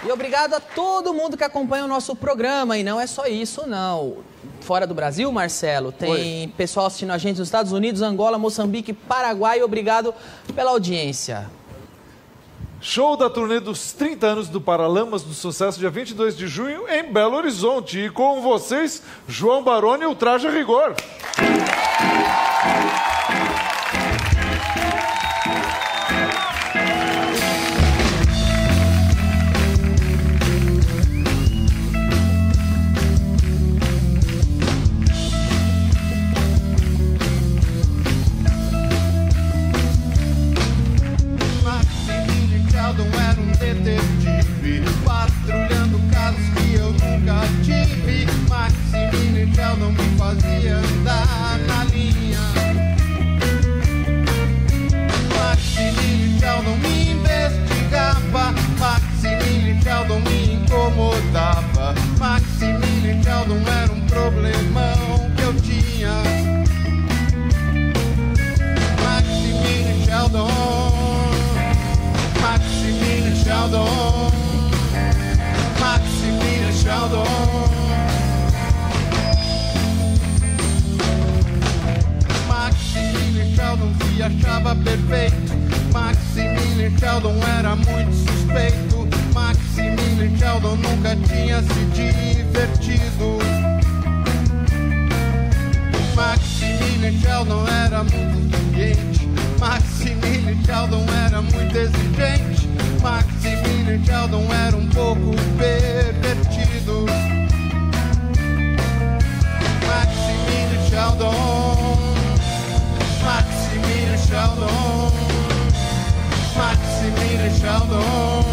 E obrigado a todo mundo que acompanha o nosso programa. E não é só isso, não. Fora do Brasil, Marcelo, tem pessoal assistindo a gente nos Estados Unidos, Angola, Moçambique, Paraguai. Obrigado pela audiência. Show da turnê dos 30 anos do Paralamas do Sucesso, dia 22 de junho, em Belo Horizonte. E com vocês, João Baroni e o Traje a Rigor. Era um detetive patrulhando casos que eu nunca tive. Maximilian Sheldon me fazia andar na linha. Maximilian Sheldon me investigava. Maximilian Sheldon me incomodava. Maximilian Sheldon era um problemão que eu tinha. Maximilian Sheldon. Maximilian Sheldon, Maximilian Sheldon. Maximilian Sheldon se achava perfeito. Maximilian Sheldon era muito suspeito. Maximilian Sheldon nunca tinha se divertido. Maximilian Sheldon era muito exigente. Maximilian Sheldon era muito exigente. Maximilian Sheldon era um pouco pervertido. Maximilian Sheldon, Maximilian Sheldon, Maximilian Sheldon.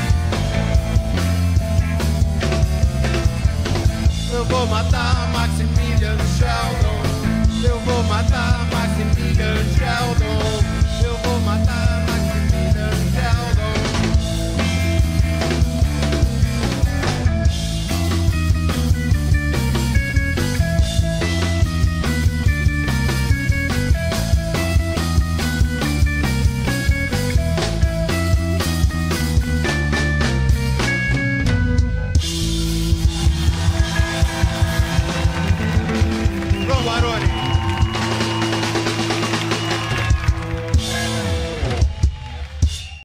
Eu vou matar Maximilian